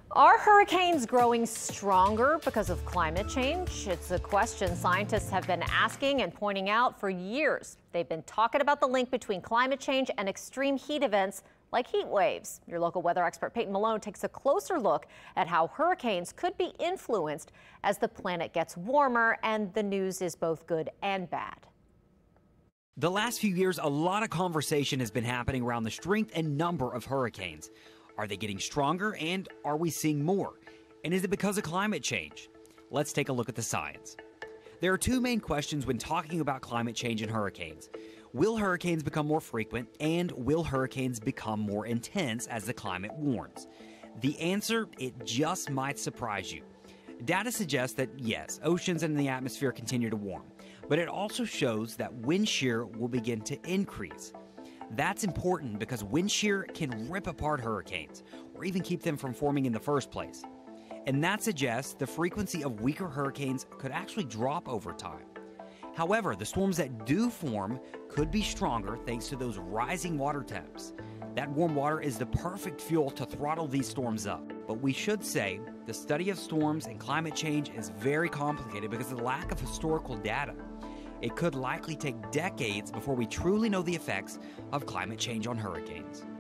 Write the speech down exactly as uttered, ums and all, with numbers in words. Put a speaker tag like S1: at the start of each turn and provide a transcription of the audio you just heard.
S1: Are hurricanes growing stronger because of climate change? It's a question scientists have been asking and pointing out for years. They've been talking about the link between climate change and extreme heat events like heat waves. Your local weather expert Payton Malone takes a closer look at how hurricanes could be influenced as the planet gets warmer, and the news is both good and bad.
S2: The last few years, a lot of conversation has been happening around the strength and number of hurricanes. Are they getting stronger, and are we seeing more? And is it because of climate change? Let's take a look at the science. There are two main questions when talking about climate change and hurricanes. Will hurricanes become more frequent, and will hurricanes become more intense as the climate warms? The answer, it just might surprise you. Data suggests that yes, oceans and the atmosphere continue to warm, but it also shows that wind shear will begin to increase. That's important because wind shear can rip apart hurricanes or even keep them from forming in the first place. And that suggests the frequency of weaker hurricanes could actually drop over time. However, the storms that do form could be stronger thanks to those rising water temps. That warm water is the perfect fuel to throttle these storms up. But we should say the study of storms and climate change is very complicated because of the lack of historical data. It could likely take decades before we truly know the effects of climate change on hurricanes.